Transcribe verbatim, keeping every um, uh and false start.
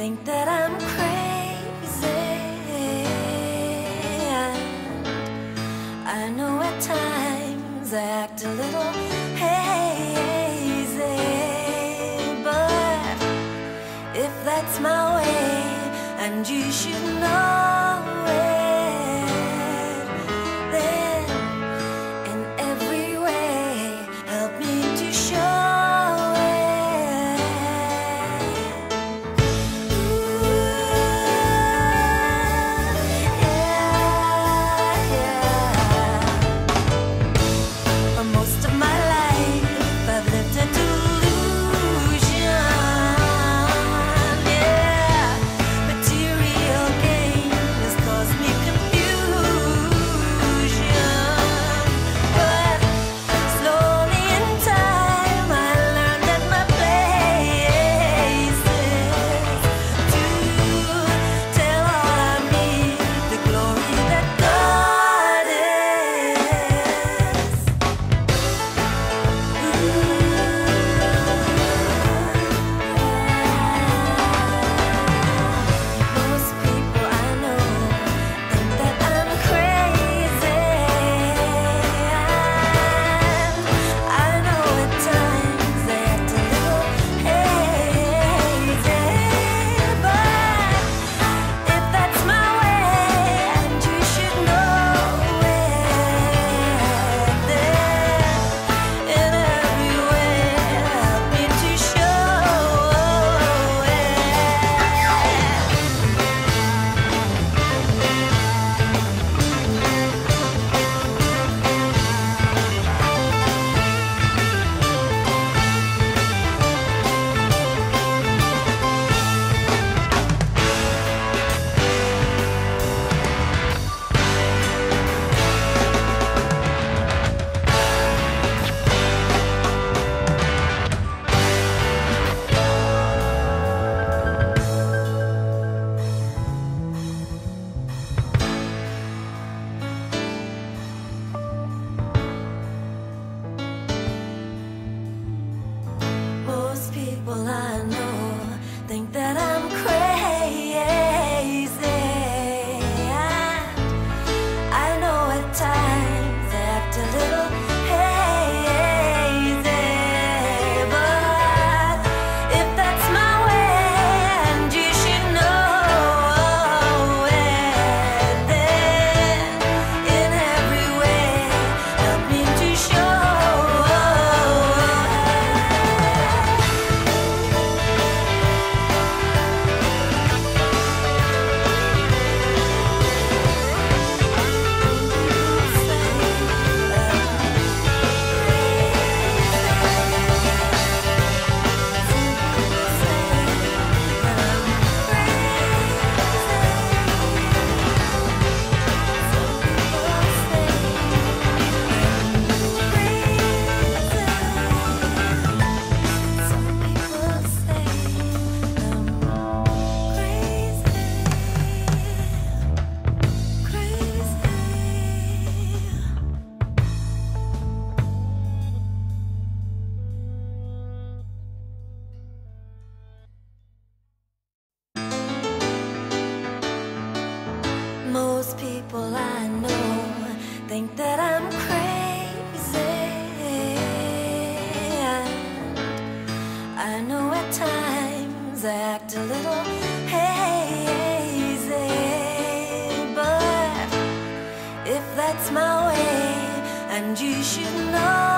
think that I'm crazy. I know at times I act a little hazy, but if that's my way, and you should know it, then in every way help me to show it. Ooh, yeah, yeah. For most of my life I've lived a delusion, yeah. Material gain has caused me confusion, but slowly in time I learned that my place is to tell all I need the glory that God is. Most people I know think that I'm crazy, and I know at times they act a little hazy, but if that's my way, and you should know it, then in every way help me to show it. Most people I know think that I'm crazy, and I know at times I act a little hazy, but if that's my way, and you should know it, then in every way help me to show Most people I know think that I'm crazy, and I know at times I act a little hazy, but if that's my way, and you should know